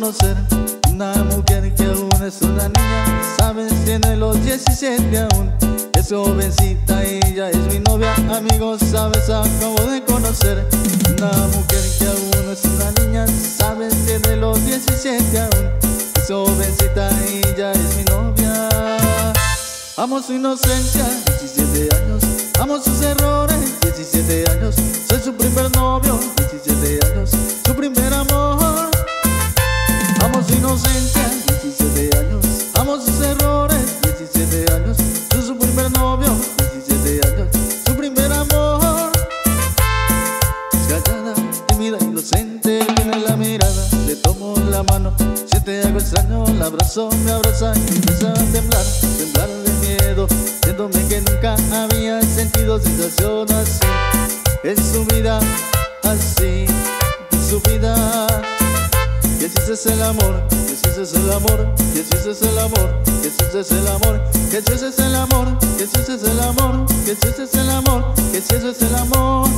conocer una mujer que aún es una niña, sabes, tiene los 17 aún. Es jovencita, ella es mi novia, amigos, sabes, acabo de conocer una mujer que aún es una niña, sabes, tiene los 17 aún. Es jovencita, ella es mi novia. Amo su inocencia, 17 años. Amo sus errores, 17 años. Soy su primer novio, 17 años. Su primer amor. Amo su inocencia, 17 años. Amo sus errores, 17 años. Soy su primer novio, 17 años. Su primer amor. Es callada, tímida, inocente, tiene la mirada. Le tomo la mano, siente algo extraño, la abrazo, me abraza y empieza a temblar, temblar de miedo. Siéntome que nunca había sentido sensación así en su vida, así en su vida. Que si ese es el amor, que si ese es el amor, que si ese es el amor, que si ese es el amor, que si ese es el amor, que si ese es el amor, que si ese es el amor, que si ese es el amor.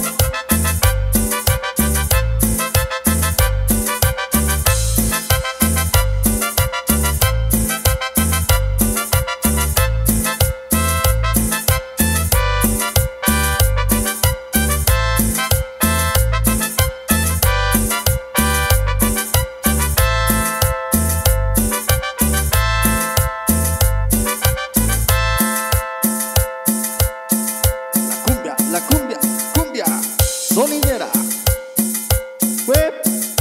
La cumbia, cumbia sonidera. Web.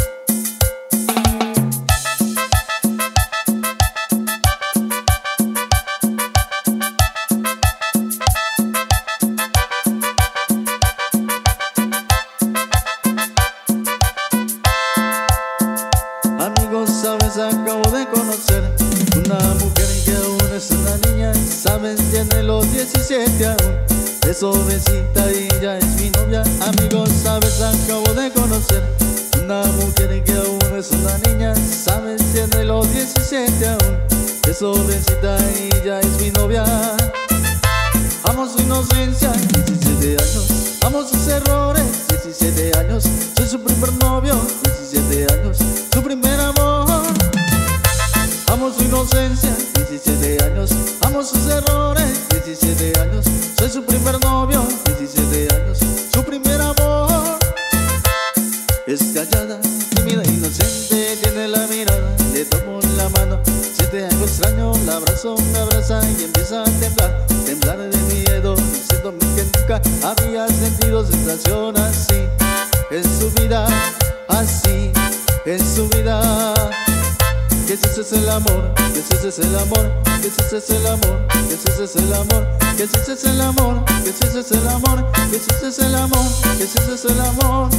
Amigos, sabes, acabo de conocer una mujer que aún es una niña, sabes, tiene los 17 aún. Es jovencita y ella es mi novia, amigos, sabes, acabo de conocer una mujer que aún es una niña, sabes, tiene los 17 aún. Es jovencita y ella es mi novia. Amo su inocencia, 17 años. Amo sus errores, 17 años. Soy su primer novio, 17 años. Su primer amor. Amo su inocencia, 17 años. Amo sus errores, 17 años. Soy su primer novio, 17 años. Su primer amor. Es callada, tímida, inocente, tiene la mirada. Le tomo la mano, siente algo extraño, la abrazo, me abraza y empieza a temblar, temblar de miedo. Siento que nunca había sentido sensación así en su vida, así en su vida. Que si ese es el amor, que si ese es el amor, que si ese es el amor, que si ese es el amor, que si ese es el amor, que si ese es el amor, que si ese es el amor, que si ese es el amor.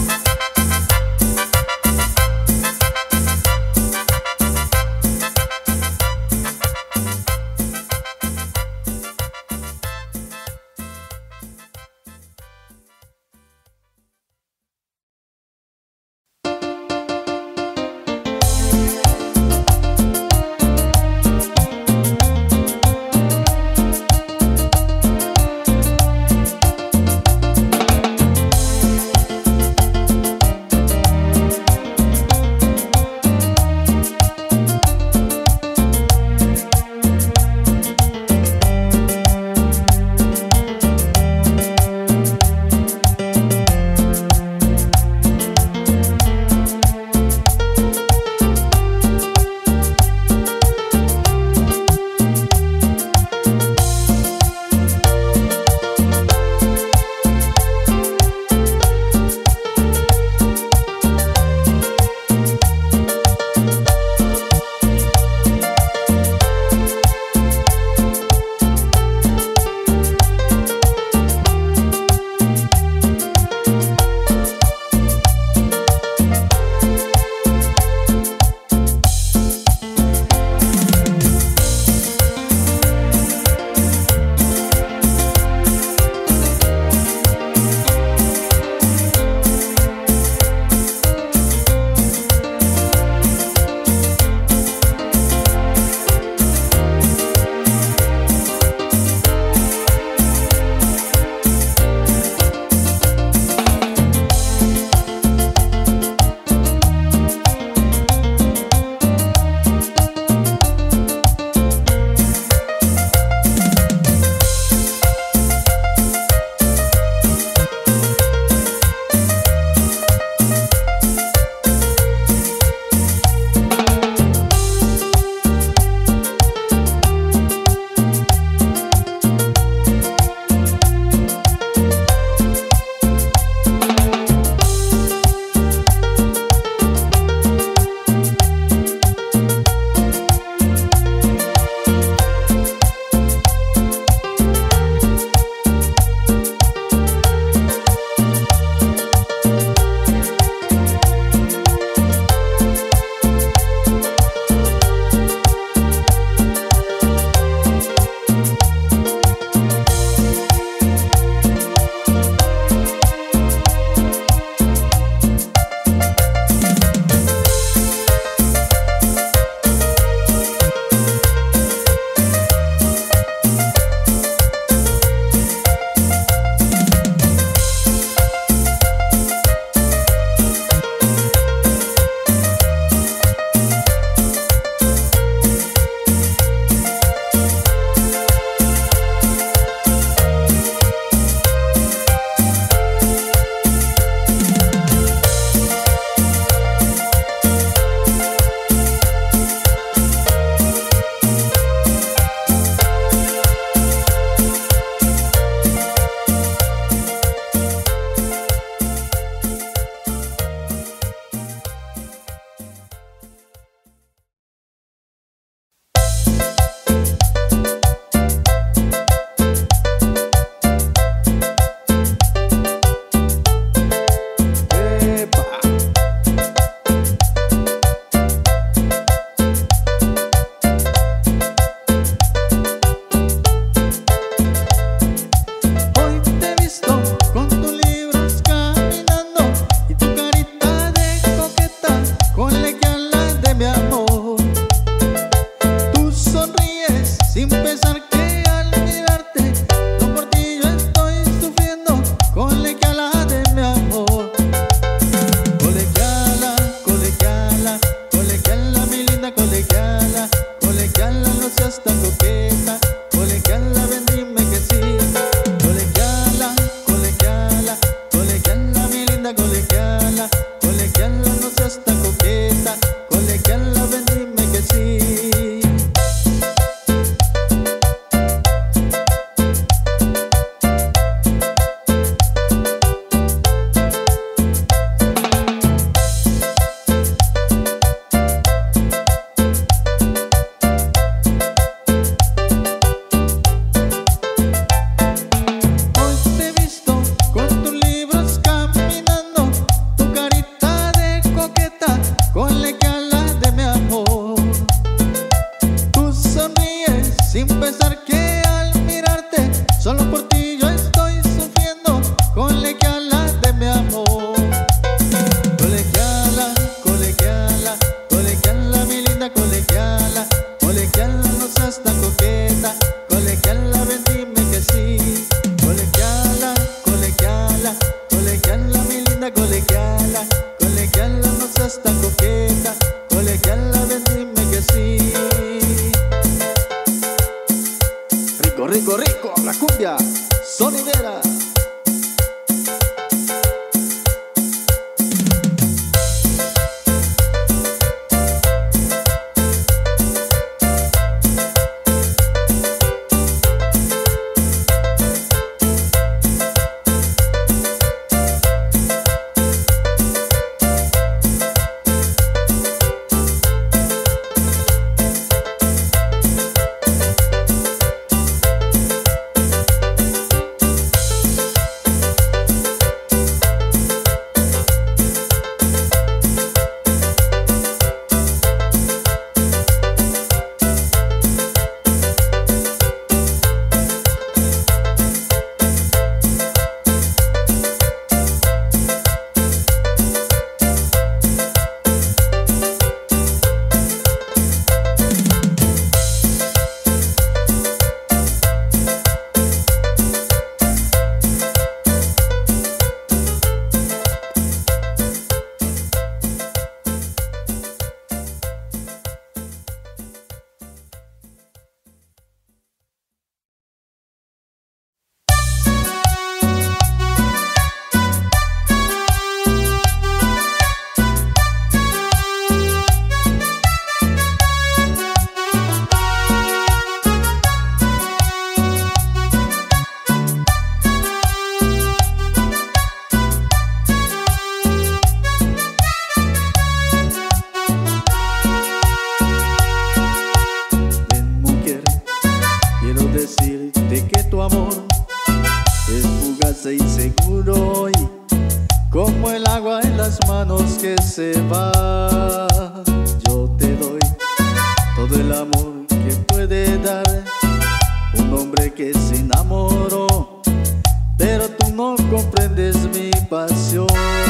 las manos que se va. Yo te doy todo el amor que puede dar un hombre que se enamoró, pero tú no comprendes mi pasión.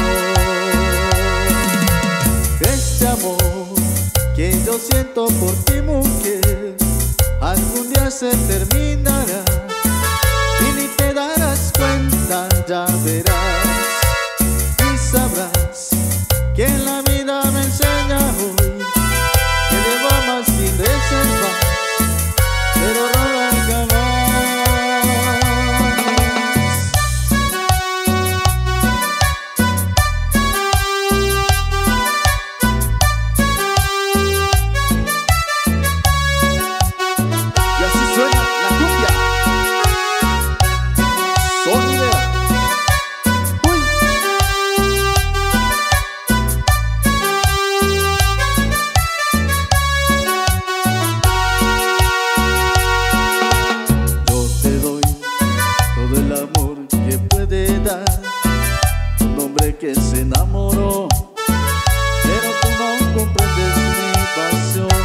Este amor que yo siento por ti, mujer, algún día se terminará y ni te darás cuenta, ya verás y sabrás que la vida me enseña hoy que debo amar sin reserva, pero rogar jamás. Y así suena la cumbia. Sonidera. Uy. Yo te doy todo el amor que puede dar un hombre que se enamoró, pero tú no comprendes mi pasión.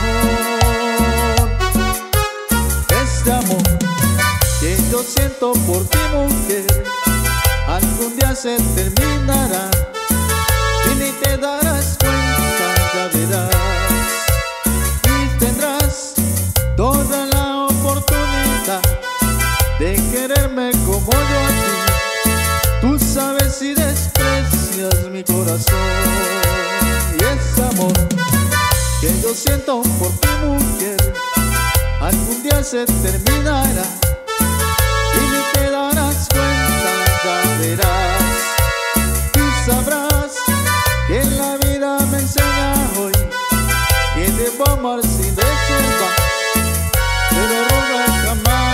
Este amor que yo siento por ti, mujer, algún día se terminará y ni te darás cuenta, ya verás y tendrás toda la oportunidad de quererme como yo a ti. Tú sabes si desprecias mi corazón. Y ese amor que yo siento por ti, mujer, algún día se terminará y ni te darás cuenta, ya verás y sabrás que la vida me enseña hoy que debo amar sin reserva, pero rogar jamás.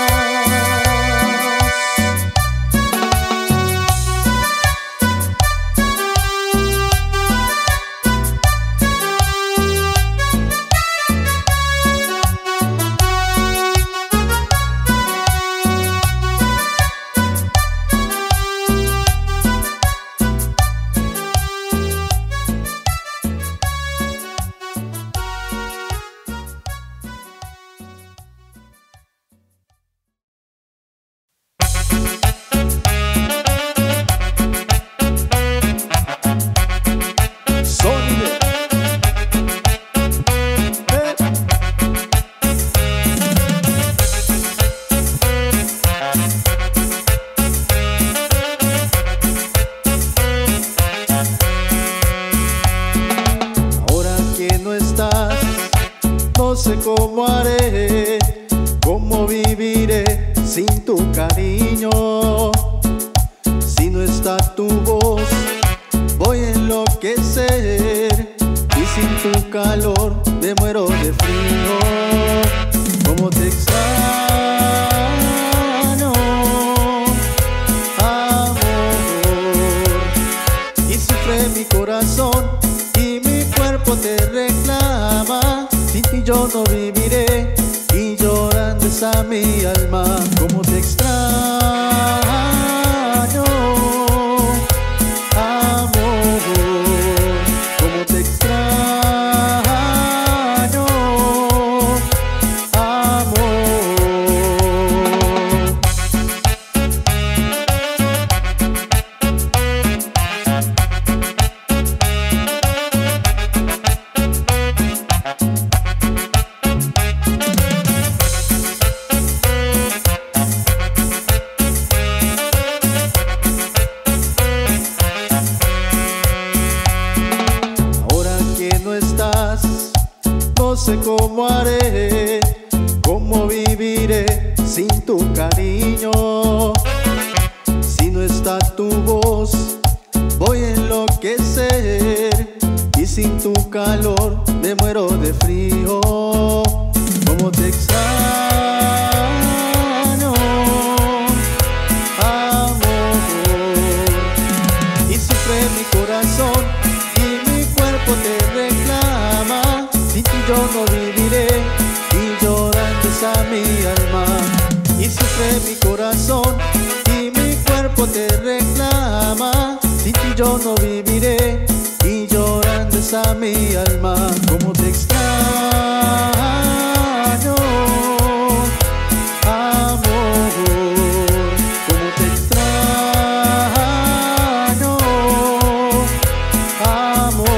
No sé cómo haré, cómo viviré sin tu cariño. Si no está tu voz, voy a enloquecer, y sin tu calor me muero de frío. Cómo te extraño, amor, y sufre mi corazón y mi cuerpo te reclama. Sin ti yo no viviré y llorando está mi alma. Como te extraño, amor, como te extraño, amor. No sé cómo haré, cómo viviré sin tu cariño. Si no está tu voz, voy a enloquecer, y sin tu calor me muero de frío. Como te extraño, amor, y sufre mi corazón y mi cuerpo te reclama. Sin ti yo no viviré y llorando está mi alma. Y sufre mi corazón y mi cuerpo te reclama. sin ti yo no viviré, y llorando está mi alma. Como te extraño, amor, como te extraño, amor.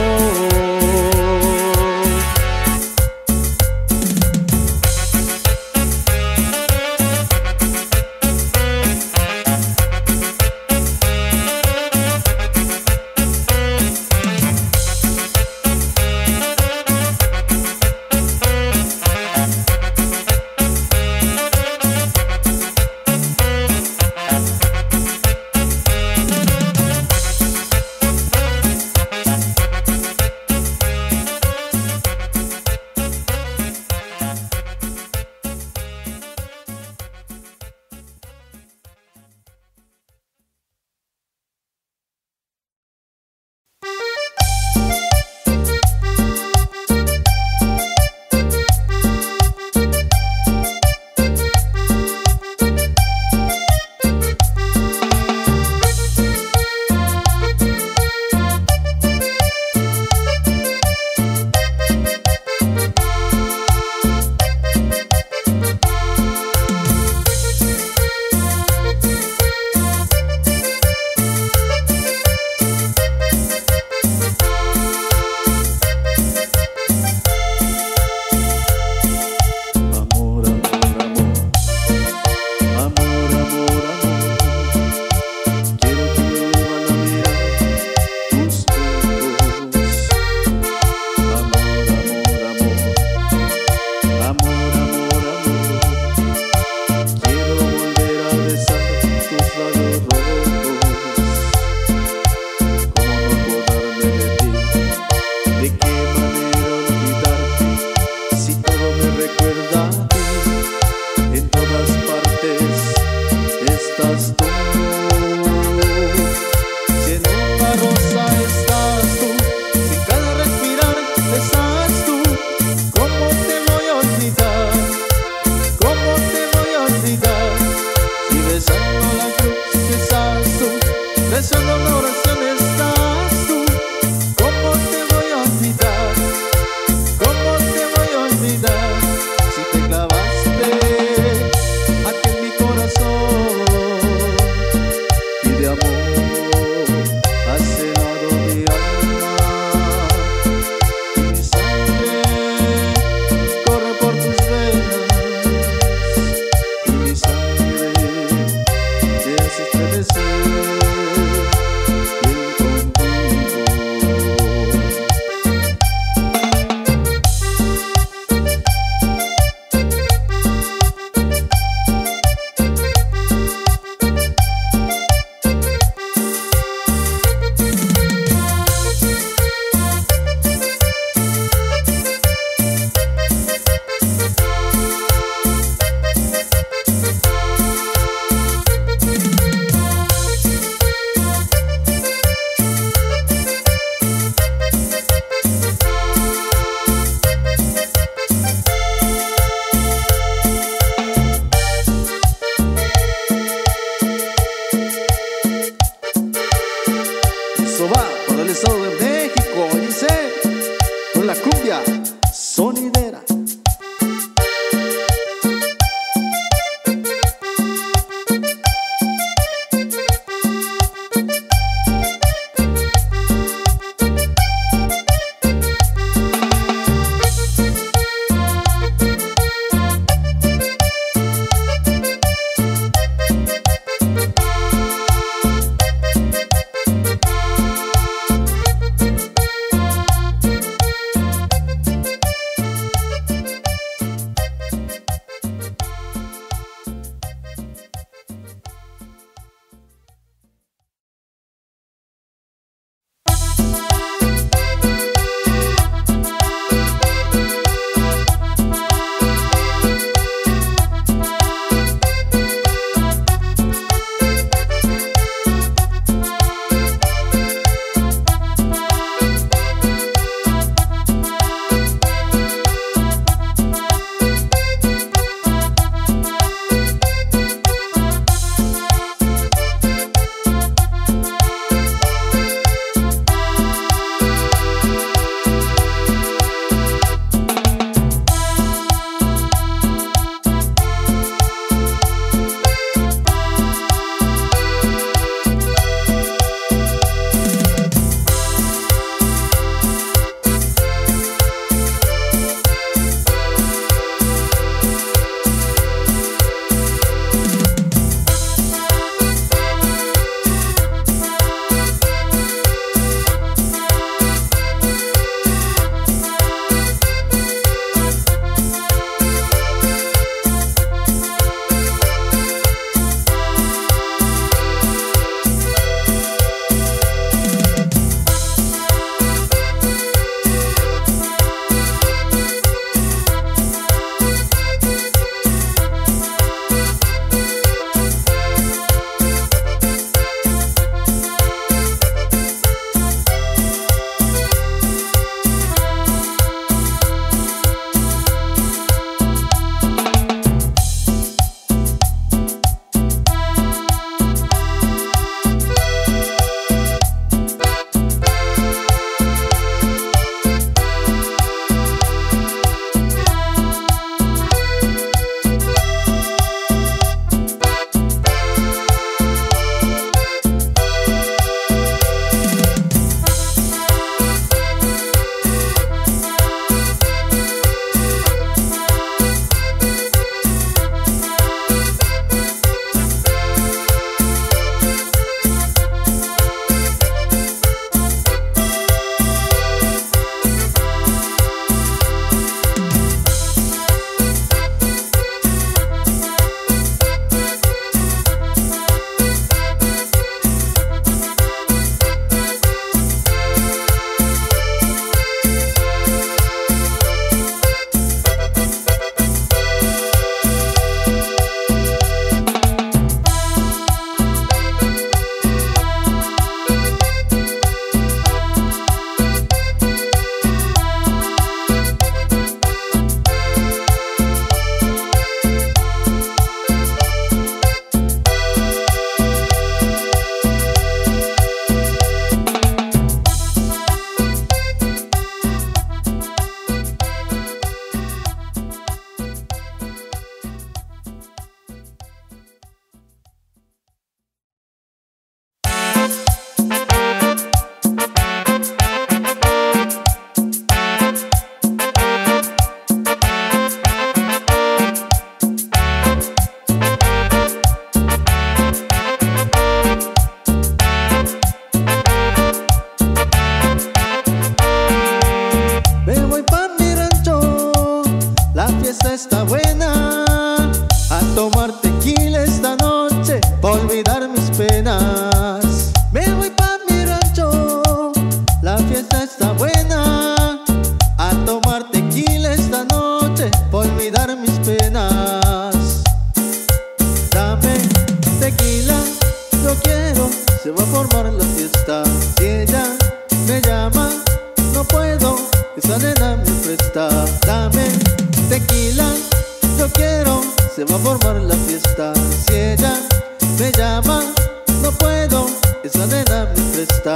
se va a formar la fiesta. Si ella me llama, no puedo, esa nena me presta. Dame tequila, yo quiero, se va a formar la fiesta. Si ella me llama, no puedo, esa nena me presta.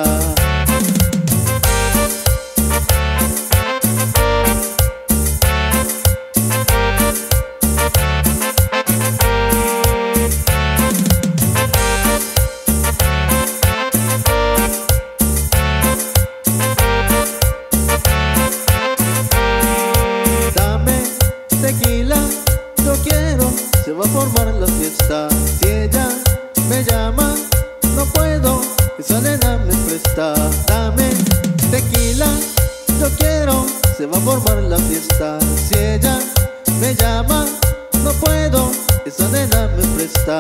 Se va a formar la fiesta. Si ella me llama, no puedo, esa nena me presta. Dame tequila, yo quiero, se va a formar la fiesta. Si ella me llama, no puedo, esa nena me presta.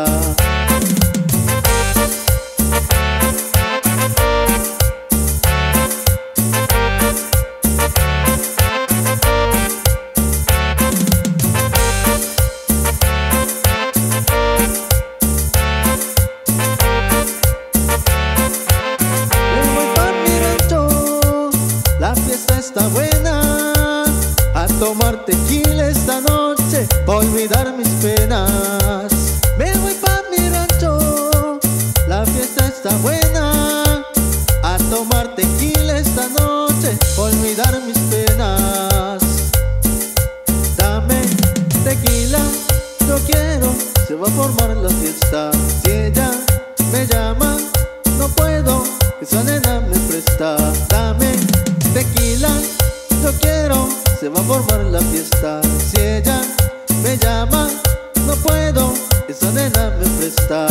Está buena, a tomar tequila esta noche, pa' olvidar mis penas. Me voy pa' mi rancho, la fiesta está buena, a tomar tequila esta noche, pa' olvidar mis penas. Dame tequila, yo quiero, se va a formar la fiesta. Si ella me llama, no puedo, esa nena me presta. Dame tequila, yo quiero, se va a formar la fiesta. Si ella me llama, no puedo, esa nena me presta.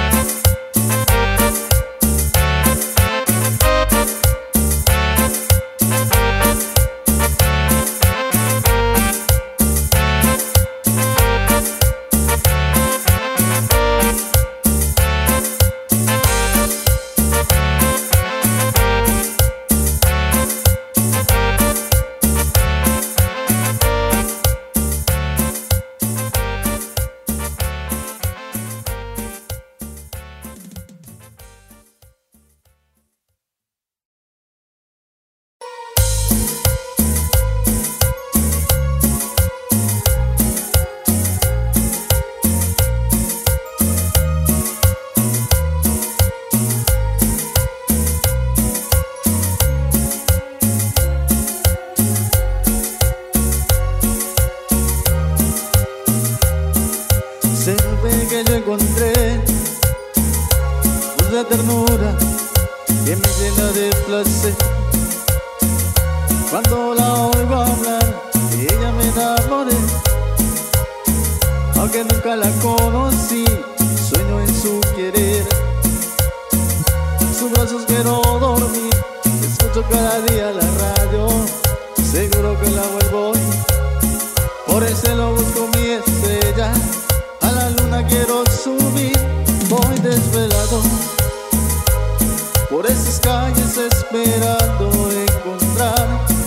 Se ve que yo encontré una ternura que me llena de placer. Cuando la oigo hablar, ella me enamoré. Aunque nunca la conocí, sueño en su querer. Sus brazos quiero dormir, escucho cada día la radio, seguro que la vuelvo a oír. Por el cielo busco mi estrella, a la luna quiero subir, voy desvelado por esas calles esperando encontrar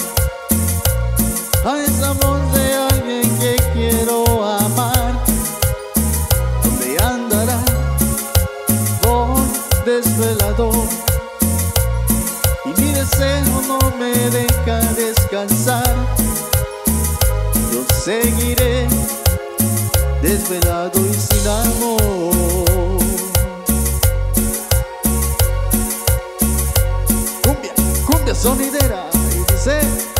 a esa voz de alguien que quiero amar. ¿Dónde andará? Voy desvelado y mi deseo no me deja descansar. Yo seguiré desvelado y sin amor. Cumbia, cumbia sonidera, y dice: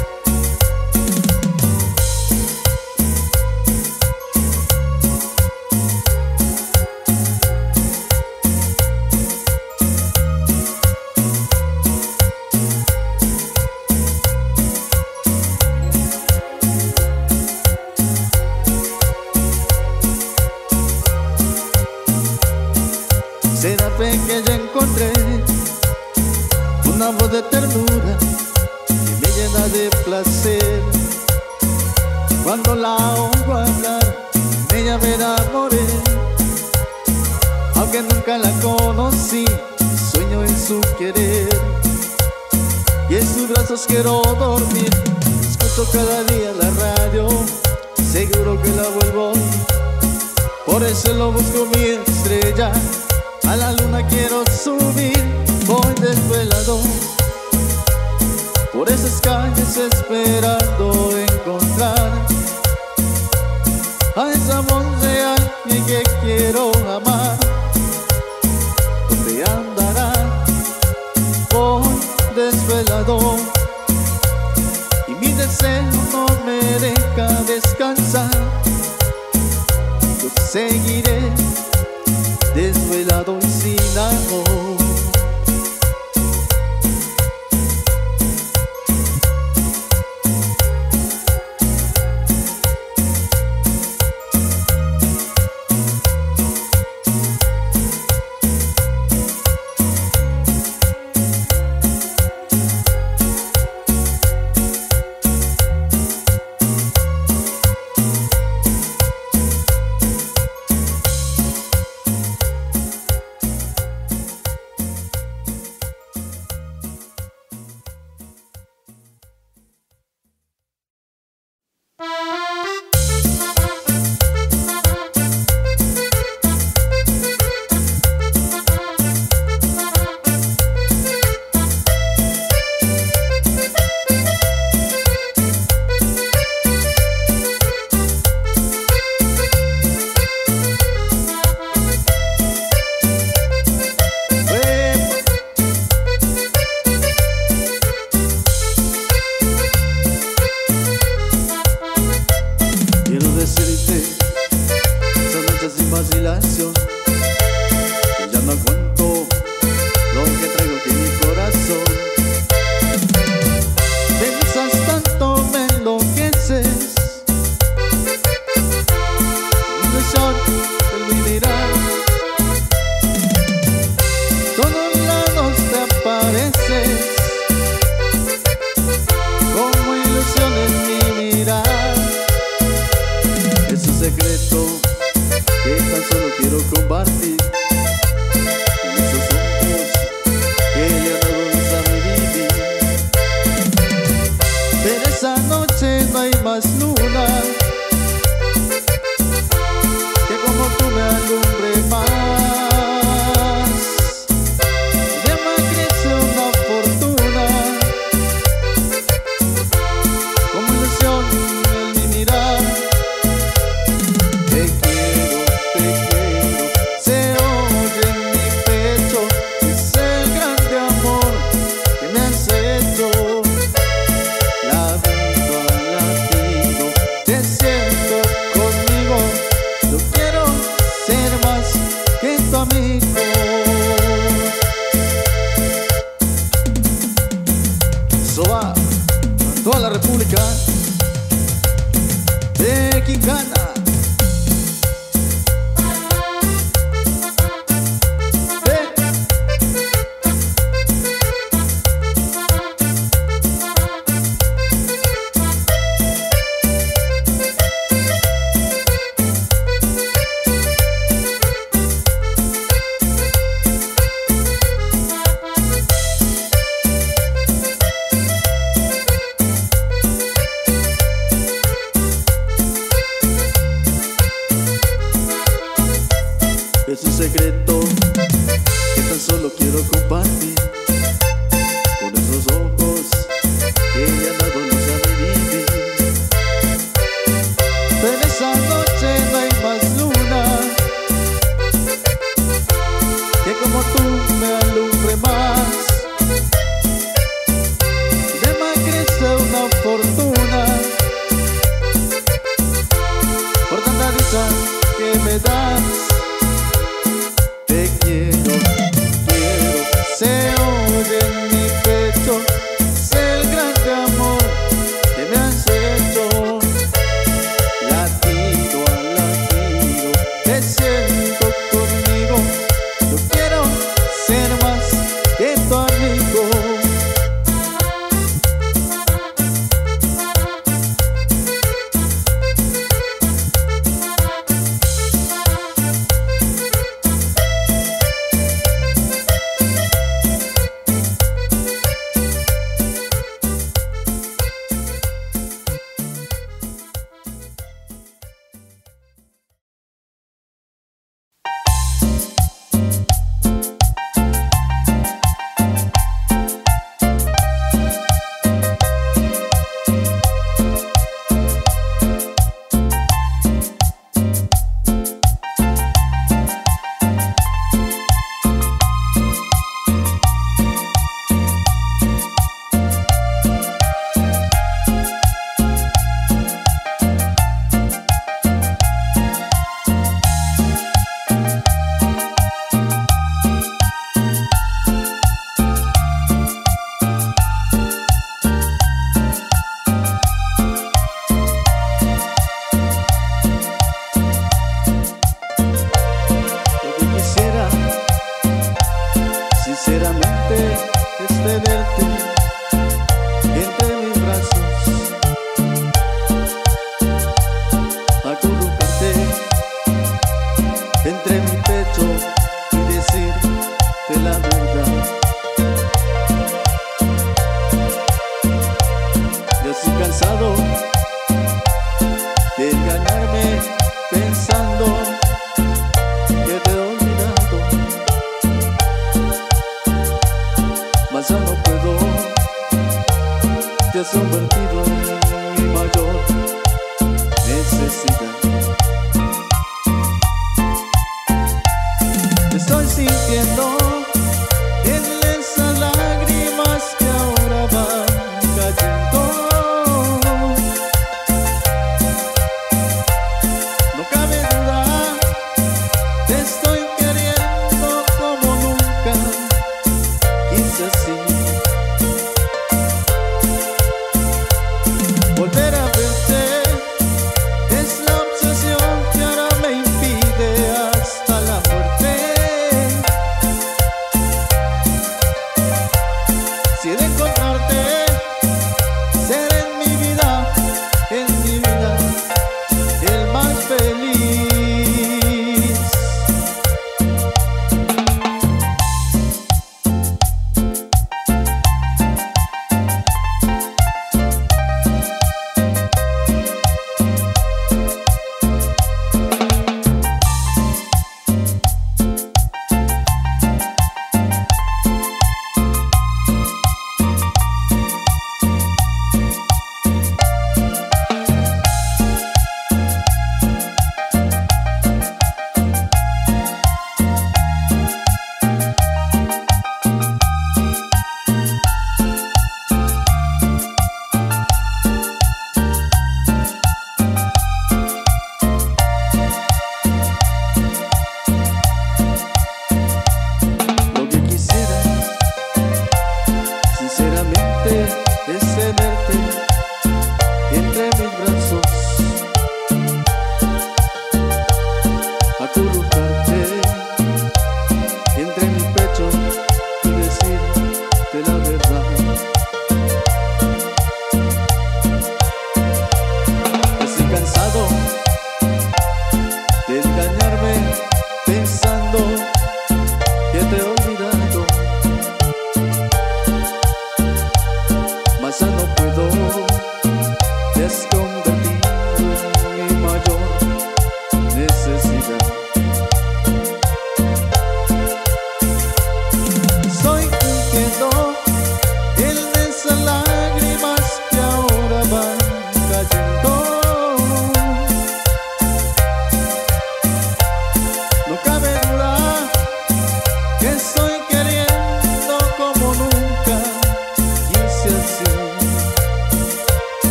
será que yo encontré una voz de ternura que me llena de placer. Cuando la oigo hablar, de ella me enamoré. Aunque nunca la conocí, sueño en su querer. Y en sus brazos quiero dormir, escucho cada día la radio, seguro que la vuelvo a oír. Por eso lo busco mi estrella, a la luna quiero subir, voy desvelado por esas calles esperando encontrar a esa voz de alguien que quiero amar. ¿Dónde andará? Voy desvelado y mi deseo no me deja descansar. Yo seguiré desvelado y sin amor. Ya no aguanto lo que traigo aquí en mi corazón. Pensas tanto, me enloqueces. Ilusión de mi mirar, todos lados te apareces como ilusión en mi mirar. Es un secreto que tan solo quiero compartir con esos ojos que le han dado luz a mi vivir. Pero esa noche no hay más luna que como tú me alumbre más. De más crece una fortuna como ilusión en mi mirar. Eso va a toda la República Mexicana. Es un secreto que tan solo quiero compartir con esos ojos que le han dado luz a mi vivir. Pero esa noche no hay más luna que como tú me alumbre más. De más crece una fortuna por tanta dicha que me das. Te quiero, se oye en mi pecho, es el grande amor Sinceramente es tenerte entre mis brazos, acurrucarte entre mi pecho y decirte la verdad. Ya estoy cansado de engañarme pensando que te he olvidado, mas ya no puedo. Te has convertido en mi mayor necesidad. Estoy sintiendo en esas lágrimas que ahora van cayendo. No cabe duda, te estoy queriendo como nunca quise así.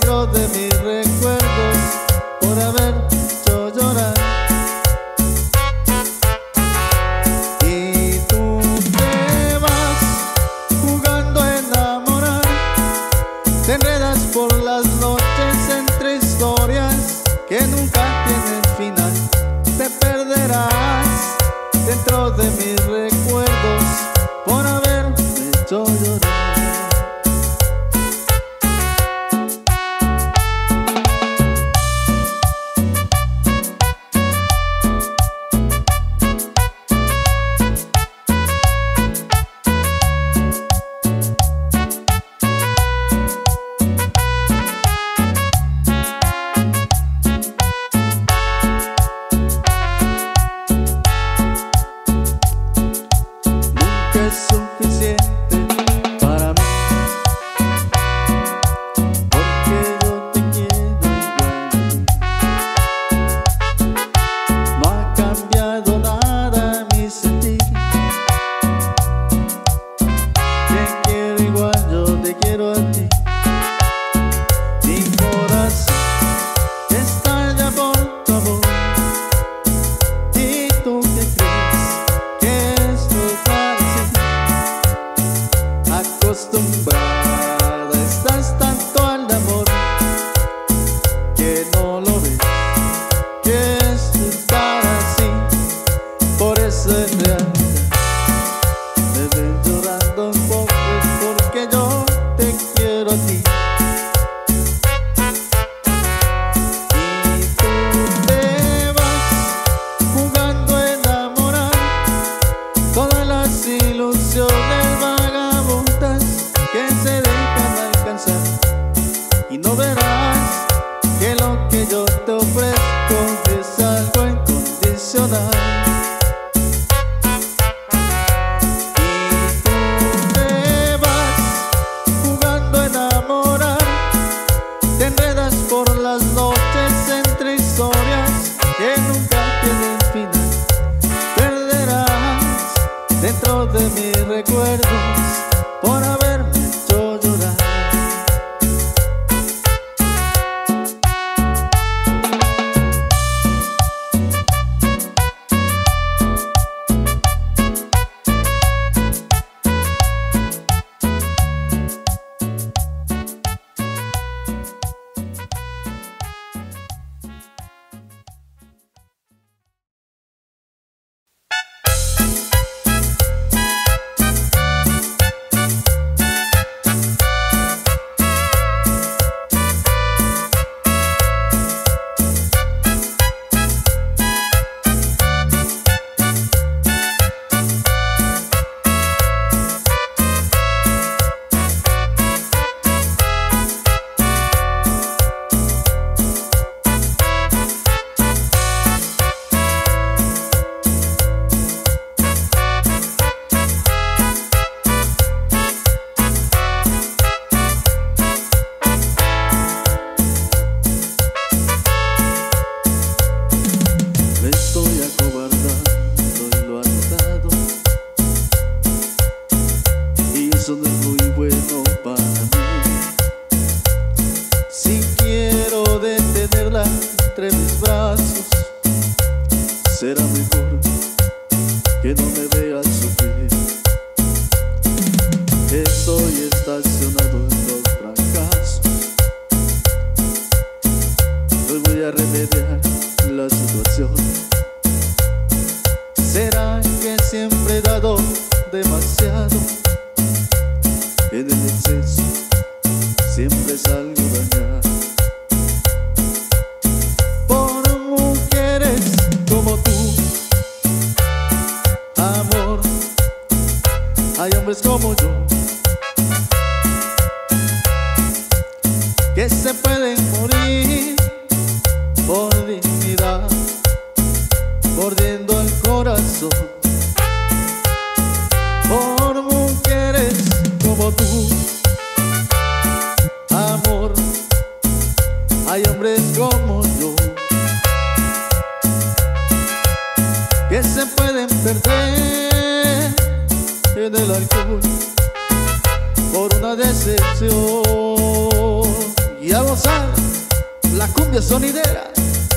dentro de mis recuerdos por haber hecho llorar. Y tú te vas jugando a enamorar, te enredas por las noches entre historias que nunca tienen final. Te perderás dentro de mis recuerdos por haberme hecho llorar. Es suficiente para mí, porque yo te quiero igual. No ha cambiado nada mi sentir. Te quiero igual, yo te quiero a ti. Mi corazón estalla por tu amor. ¿Y tú qué crees que esto acostumbrada estás tanto al amor que no lo ves, que es estar así? Por eso en realidad me ven llorando un poco, es porque yo te quiero a ti. Y tú te vas jugando a enamorar, todas las ilusiones vagabundas que se dejan alcanzar, y no verás que lo que yo te ofrezco es algo incondicional. Y tú te vas jugando a enamorar, te enredas por las noches entre historias que nunca tienen final. Perderás dentro de mis recuerdos por haberme hecho llorar. Eso no es muy bueno para mí. Si quiero detenerla entre mis brazos, será mejor que no me veas sufrir. Estoy estacionado en los fracasos, hoy voy a remediar la situación. ¿Será que siempre he dado demasiado? En el exceso siempre salgo dañado por mujeres como tú, amor. Hay hombres como yo que se pueden morir por dignidad, mordiendo el corazón. Por mujeres como tú, amor. Hay hombres como yo que se pueden perder en el alcohol por una decepción. y a gozar la cumbia sonidera.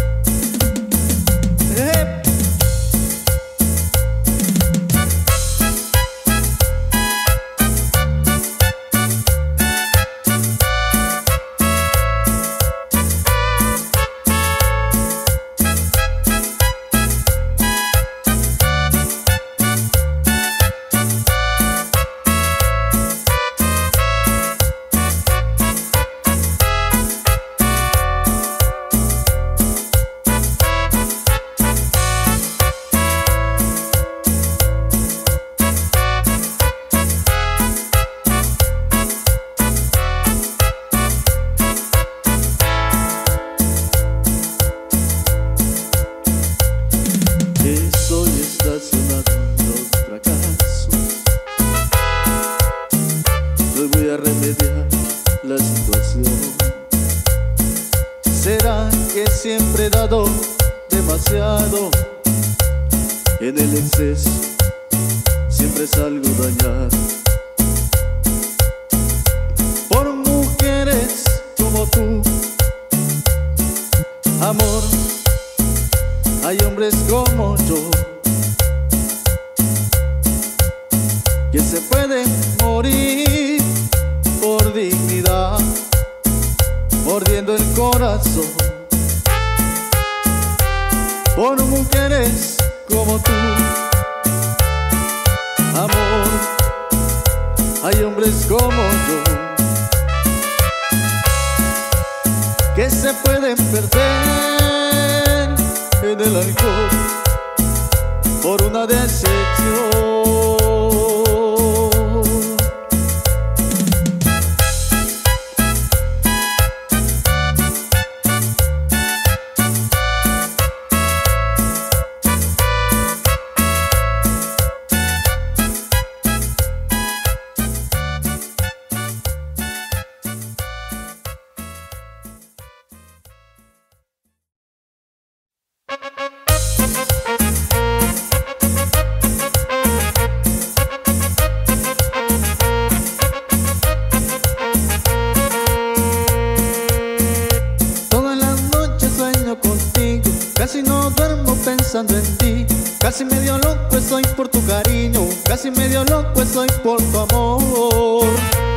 Estoy estacionado en los fracasos. Hoy voy a remediar la situación. ¿Será que siempre he dado demasiado? En el exceso siempre salgo dañado por mujeres como tú, amor. Hay hombres como yo que se pueden morir por dignidad, mordiendo el corazón por mujeres como tú, amor. Hay hombres como yo que se pueden perder en el alcohol por una decepción. Casi no duermo pensando en ti, casi medio loco estoy por tu cariño, casi medio loco estoy por tu amor.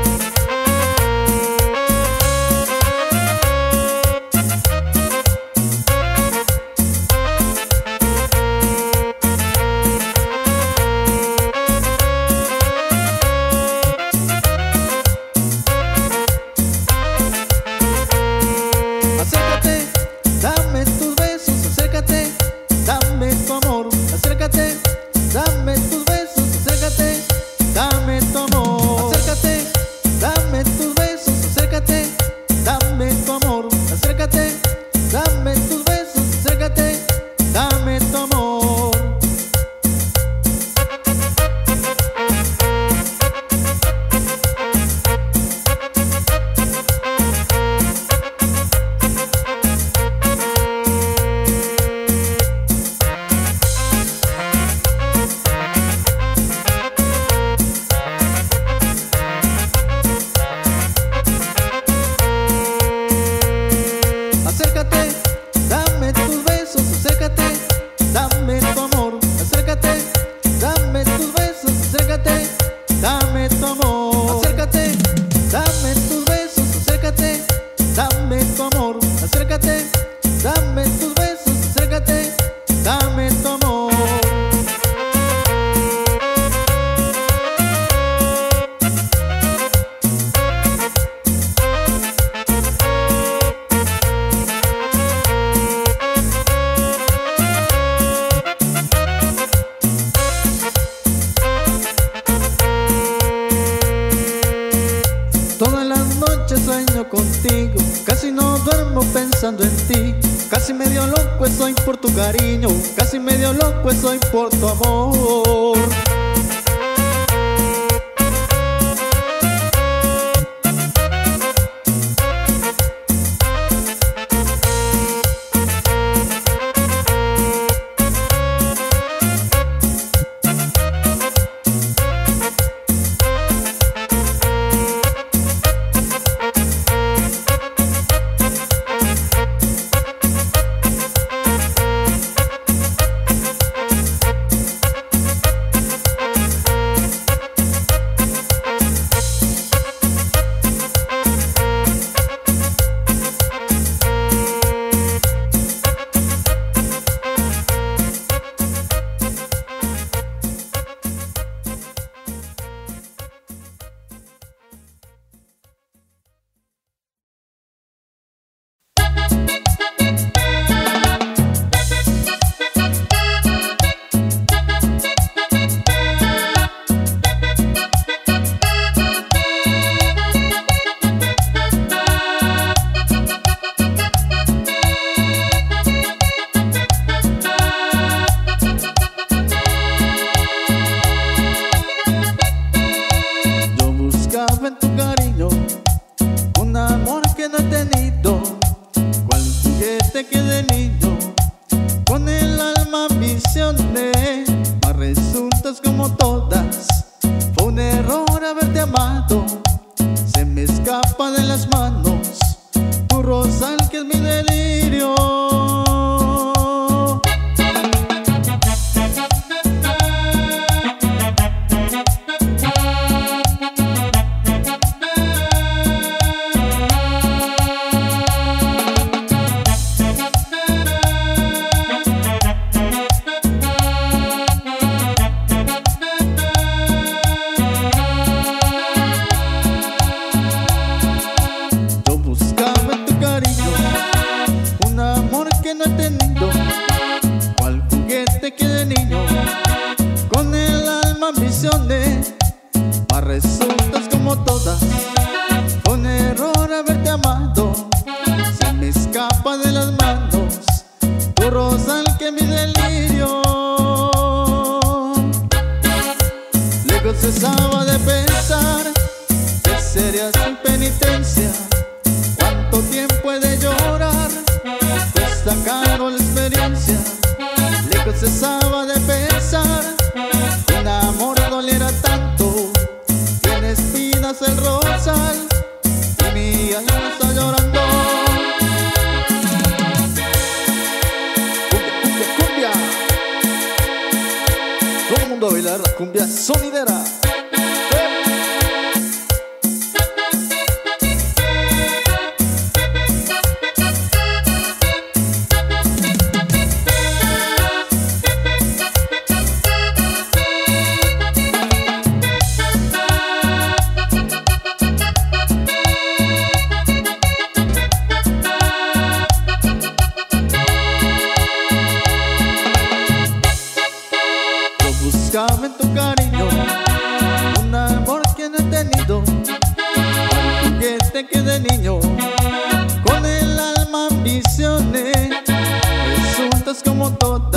Acércate, dame tus besos, acércate, dame tu amor, acércate, dame tus besos, acércate, dame tu amor, acércate, dame tus besos, acércate, dame tu amor, acércate, dame tus besos, acércate, dame tu amor. Acércate, dame tus besos, acércate, dame tu amor, acércate, dame tus besos, acércate, dame tu amor, acércate, dame tus besos, acércate, dame tu amor, acércate, dame tus besos, acércate, dame tu amor. Todas las noches sueño contigo, casi no duermo pensando en ti, casi medio loco estoy por tu cariño, casi medio loco estoy por tu amor. resultas como todas. Fue un error haberte amado, se me escapa de las manos tu rosal que es mi delirio. No he tenido cual juguete que de niño con el alma ambicioné, mas resultas como todas. Fue un error haberte amado, se me escapa de las manos tu rosal que es mi delirio. Lejos cesaba de pensar que sería sin penitencia. Cuánto tiempo he de llorar, cuesta caro la experiencia. Lejos cesaba de pensar que un amor doliera tanto. Tiene espinas el rosal y mi alma está llorando. Cumbia, cumbia, cumbia. Todo el mundo a bailar la cumbia sonidera. Buscaba en tu cariño un amor que no he tenido, un juguete que de niño con el alma ambicioné. Resultas como todo.